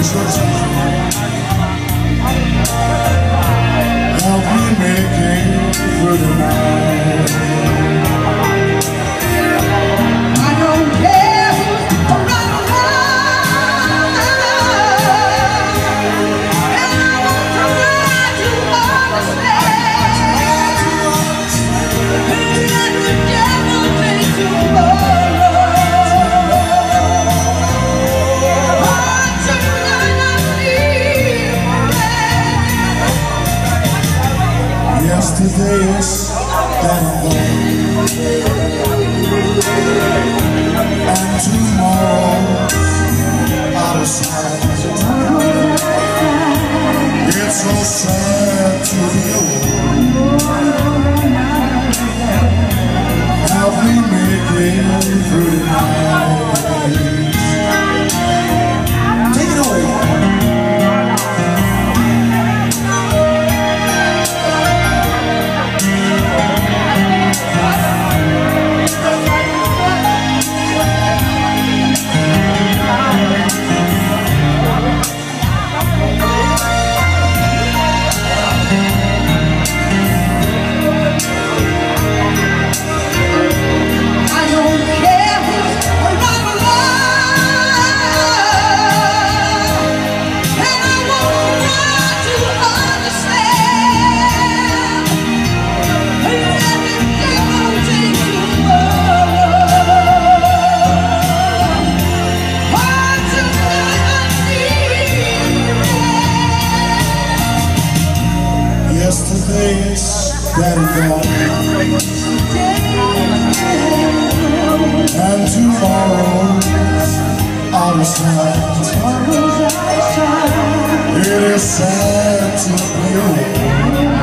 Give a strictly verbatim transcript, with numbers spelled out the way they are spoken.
Help me make it through the night. I don't care who's around, and I want to try to understand. Let the devil take tomorrow. Yesterday is dead and gone, and tomorrow's out of sight. It's so sad to be alone. Help me make it through the night. Take it away. Yesterday's dead and gone, and tomorrow's out of sight. It is sad to be alone.